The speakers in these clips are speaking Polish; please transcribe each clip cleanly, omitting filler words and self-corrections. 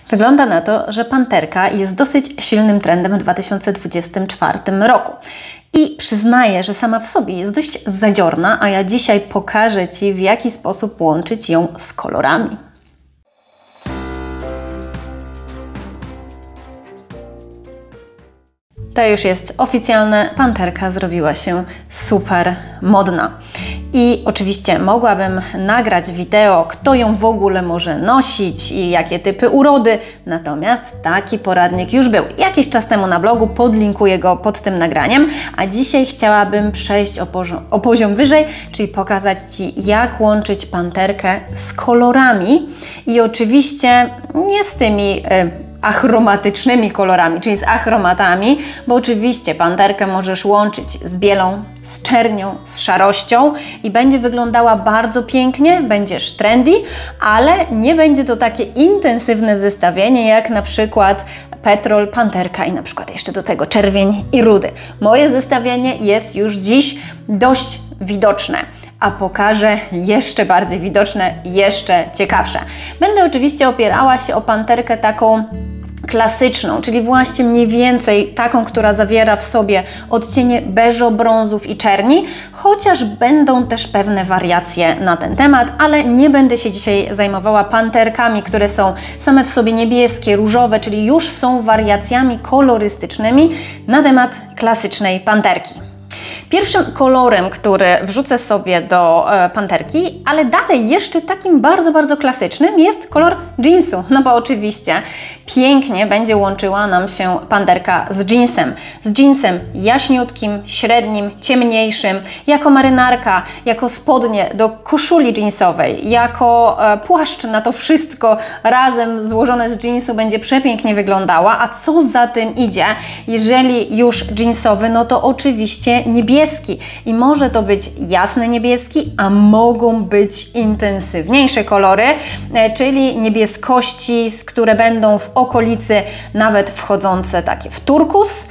Wygląda na to, że panterka jest dosyć silnym trendem w 2024 roku. I przyznaję, że sama w sobie jest dość zadziorna, a ja dzisiaj pokażę Ci, w jaki sposób łączyć ją z kolorami. To już jest oficjalne, panterka zrobiła się super modna. I oczywiście mogłabym nagrać wideo, kto ją w ogóle może nosić i jakie typy urody, natomiast taki poradnik już był jakiś czas temu na blogu, podlinkuję go pod tym nagraniem, a dzisiaj chciałabym przejść o poziom wyżej, czyli pokazać Ci, jak łączyć panterkę z kolorami i oczywiście nie z tymi achromatycznymi kolorami, czyli z achromatami, bo oczywiście panterkę możesz łączyć z bielą, z czernią, z szarością i będzie wyglądała bardzo pięknie, będziesz trendy, ale nie będzie to takie intensywne zestawienie jak na przykład petrol, panterka i na przykład jeszcze do tego czerwień i rudy. Moje zestawienie jest już dziś dość widoczne, a pokażę jeszcze bardziej widoczne, jeszcze ciekawsze. Będę oczywiście opierała się o panterkę taką klasyczną, czyli właśnie mniej więcej taką, która zawiera w sobie odcienie beżo, brązów i czerni, chociaż będą też pewne wariacje na ten temat, ale nie będę się dzisiaj zajmowała panterkami, które są same w sobie niebieskie, różowe, czyli już są wariacjami kolorystycznymi na temat klasycznej panterki. Pierwszym kolorem, który wrzucę sobie do panterki, ale dalej jeszcze takim bardzo, bardzo klasycznym, jest kolor jeansu. No bo oczywiście pięknie będzie łączyła nam się panterka z jeansem. Z jeansem jaśniutkim, średnim, ciemniejszym, jako marynarka, jako spodnie do koszuli jeansowej, jako płaszcz na to wszystko razem złożone z jeansu będzie przepięknie wyglądała. A co za tym idzie, jeżeli już jeansowy, no to oczywiście niebieski. I może to być jasny niebieski, a mogą być intensywniejsze kolory, czyli niebieskości, które będą w okolicy nawet wchodzące takie w turkus.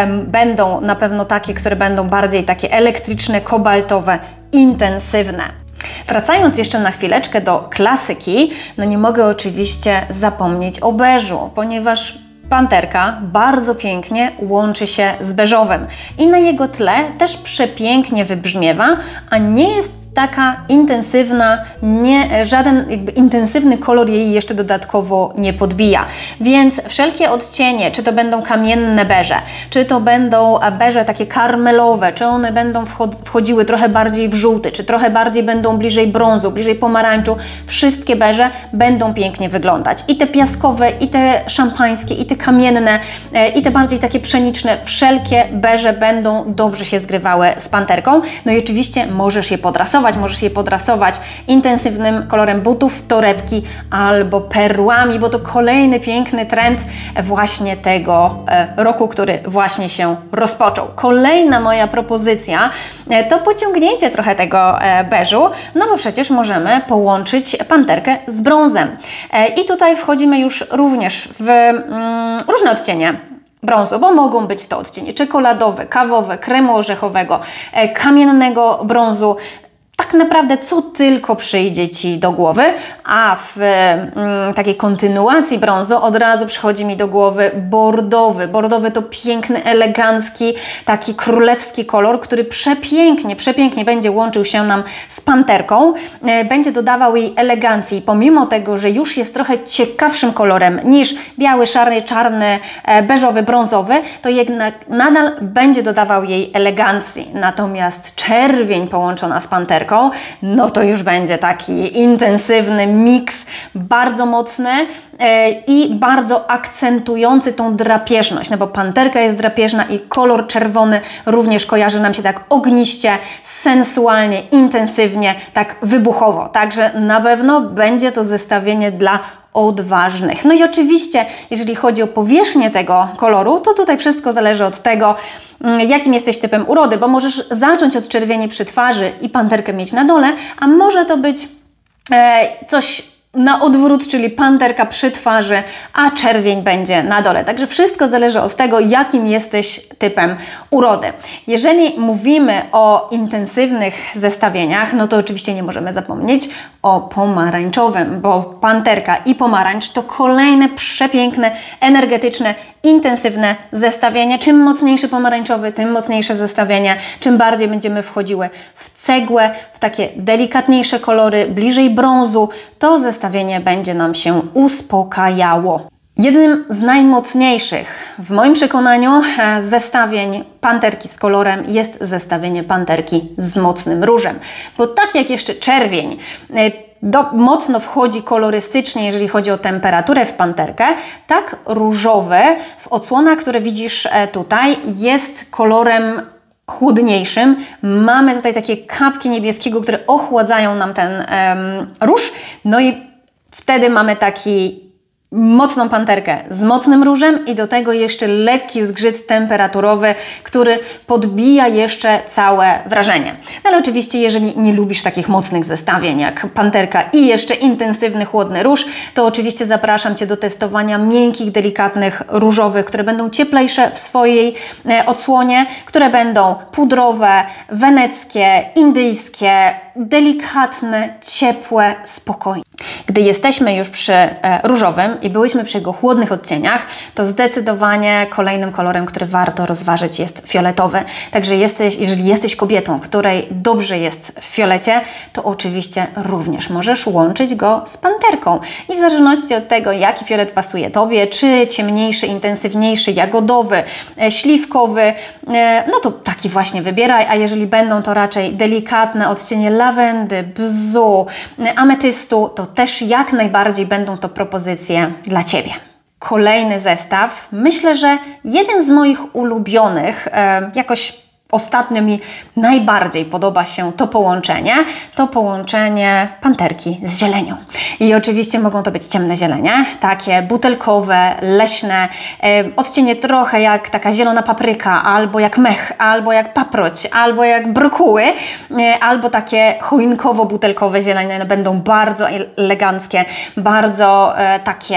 Będą na pewno takie, które będą bardziej takie elektryczne, kobaltowe, intensywne. Wracając jeszcze na chwileczkę do klasyki, no nie mogę oczywiście zapomnieć o beżu, ponieważ panterka bardzo pięknie łączy się z beżowym i na jego tle też przepięknie wybrzmiewa, a nie jest taka intensywna, żaden intensywny kolor jej jeszcze dodatkowo nie podbija. Więc wszelkie odcienie, czy to będą kamienne beże, czy to będą beże takie karmelowe, czy one będą wchodziły trochę bardziej w żółty, czy trochę bardziej będą bliżej brązu, bliżej pomarańczu, wszystkie beże będą pięknie wyglądać. I te piaskowe, i te szampańskie, i te kamienne, i te bardziej takie pszeniczne, wszelkie beże będą dobrze się zgrywały z panterką. No i oczywiście możesz je podrasować. Możesz je podrasować intensywnym kolorem butów, torebki albo perłami, bo to kolejny piękny trend właśnie tego roku, który właśnie się rozpoczął. Kolejna moja propozycja to pociągnięcie trochę tego beżu, no bo przecież możemy połączyć panterkę z brązem. I tutaj wchodzimy już również w różne odcienie brązu, bo mogą być to odcienie czekoladowe, kawowe, kremu orzechowego, kamiennego brązu, tak naprawdę co tylko przyjdzie Ci do głowy, a w takiej kontynuacji brązu od razu przychodzi mi do głowy bordowy. Bordowy to piękny, elegancki, taki królewski kolor, który przepięknie będzie łączył się nam z panterką, będzie dodawał jej elegancji. Pomimo tego, że już jest trochę ciekawszym kolorem niż biały, szary, czarny, beżowy, brązowy, to jednak nadal będzie dodawał jej elegancji. Natomiast czerwień połączona z panterką, no to już będzie taki intensywny miks, bardzo mocny i bardzo akcentujący tą drapieżność, no bo panterka jest drapieżna i kolor czerwony również kojarzy nam się tak ogniście, sensualnie, intensywnie, tak wybuchowo. Także na pewno będzie to zestawienie dla odważnych. No i oczywiście, jeżeli chodzi o powierzchnię tego koloru, to tutaj wszystko zależy od tego, jakim jesteś typem urody, bo możesz zacząć od czerwieni przy twarzy i panterkę mieć na dole, a może to być coś na odwrót, czyli panterka przy twarzy, a czerwień będzie na dole. Także wszystko zależy od tego, jakim jesteś typem urody. Jeżeli mówimy o intensywnych zestawieniach, no to oczywiście nie możemy zapomnieć o pomarańczowym, bo panterka i pomarańcz to kolejne przepiękne, energetyczne, intensywne zestawienie. Czym mocniejszy pomarańczowy, tym mocniejsze zestawienie, czym bardziej będziemy wchodziły w cegłę, w takie delikatniejsze kolory, bliżej brązu, to zestawienie będzie nam się uspokajało. Jednym z najmocniejszych, w moim przekonaniu, zestawień panterki z kolorem jest zestawienie panterki z mocnym różem. Bo tak jak jeszcze czerwień mocno wchodzi kolorystycznie, jeżeli chodzi o temperaturę w panterkę, tak różowy w odsłonach, które widzisz tutaj, jest kolorem chłodniejszym. Mamy tutaj takie kapki niebieskiego, które ochładzają nam ten róż. No i wtedy mamy taki mocną panterkę z mocnym różem i do tego jeszcze lekki zgrzyt temperaturowy, który podbija jeszcze całe wrażenie. No ale oczywiście, jeżeli nie lubisz takich mocnych zestawień jak panterka i jeszcze intensywny, chłodny róż, to oczywiście zapraszam Cię do testowania miękkich, delikatnych różowych, które będą cieplejsze w swojej odsłonie, które będą pudrowe, weneckie, indyjskie, delikatne, ciepłe, spokojne. Gdy jesteśmy już przy różowym i byłyśmy przy jego chłodnych odcieniach, to zdecydowanie kolejnym kolorem, który warto rozważyć, jest fioletowy. Także jeżeli jesteś kobietą, której dobrze jest w fiolecie, to oczywiście również możesz łączyć go z panterką. I w zależności od tego, jaki fiolet pasuje Tobie, czy ciemniejszy, intensywniejszy, jagodowy, śliwkowy, no to taki właśnie wybieraj, a jeżeli będą to raczej delikatne odcienie lawendy, bzu, ametystu, to też jak najbardziej będą to propozycje dla Ciebie. Kolejny zestaw, myślę, że jeden z moich ulubionych, jakoś ostatnio mi najbardziej podoba się to połączenie panterki z zielenią. I oczywiście mogą to być ciemne zielenie, takie butelkowe, leśne, odcienie trochę jak taka zielona papryka, albo jak mech, albo jak paproć, albo jak brokuły, albo takie choinkowo-butelkowe zielenie będą bardzo eleganckie, bardzo takie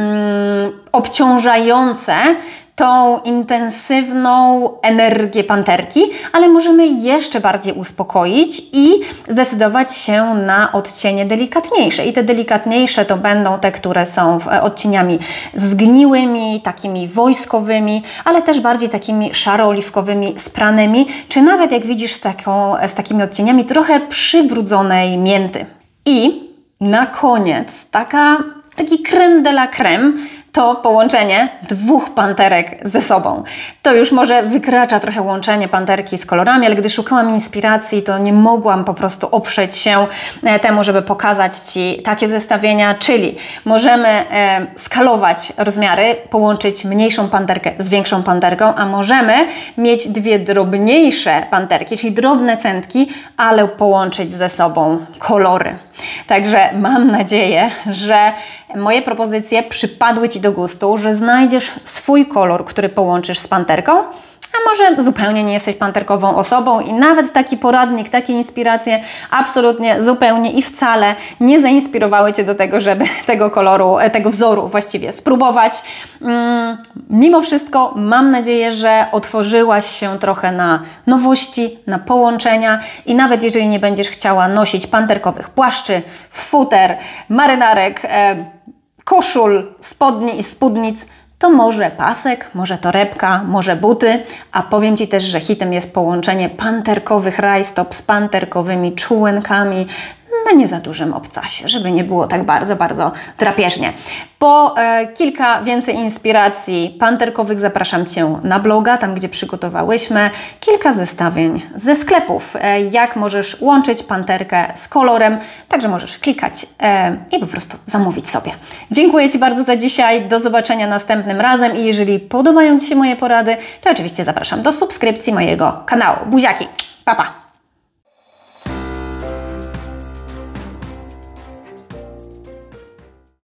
obciążające tą intensywną energię panterki, ale możemy jeszcze bardziej uspokoić i zdecydować się na odcienie delikatniejsze. I te delikatniejsze to będą te, które są odcieniami zgniłymi, takimi wojskowymi, ale też bardziej takimi szaro-oliwkowymi, spranymi, czy nawet jak widzisz z takimi odcieniami trochę przybrudzonej mięty. I na koniec taki crème de la crème, to połączenie dwóch panterek ze sobą. To już może wykracza trochę łączenie panterki z kolorami, ale gdy szukałam inspiracji, to nie mogłam po prostu oprzeć się temu, żeby pokazać Ci takie zestawienia, czyli możemy skalować rozmiary, połączyć mniejszą panterkę z większą panterką, a możemy mieć dwie drobniejsze panterki, czyli drobne centki, ale połączyć ze sobą kolory. Także mam nadzieję, że moje propozycje przypadły Ci do gustu, że znajdziesz swój kolor, który połączysz z panterką, a może zupełnie nie jesteś panterkową osobą i nawet taki poradnik, takie inspiracje absolutnie, zupełnie i wcale nie zainspirowały Cię do tego, żeby tego koloru, tego wzoru właściwie spróbować. Mimo wszystko mam nadzieję, że otworzyłaś się trochę na nowości, na połączenia i nawet jeżeli nie będziesz chciała nosić panterkowych płaszczy, futer, marynarek, koszul, spodni i spódnic, to może pasek, może torebka, może buty, a powiem Ci też, że hitem jest połączenie panterkowych rajstop z panterkowymi czółenkami na nie za dużym obcasie, żeby nie było tak bardzo, bardzo drapieżnie. Po kilka więcej inspiracji panterkowych zapraszam Cię na bloga, tam gdzie przygotowałyśmy kilka zestawień ze sklepów, jak możesz łączyć panterkę z kolorem, także możesz klikać i po prostu zamówić sobie. Dziękuję Ci bardzo za dzisiaj, do zobaczenia następnym razem i jeżeli podobają Ci się moje porady, to oczywiście zapraszam do subskrypcji mojego kanału. Buziaki, pa pa!